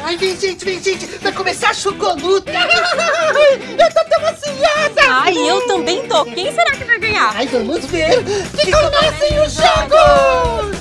Ai, vem gente, vai começar a Chocoluta. Eu tô tão ansiosa. Ai, eu também tô. Quem será que vai ganhar? Ai, vamos ver. Que comecem os jogos.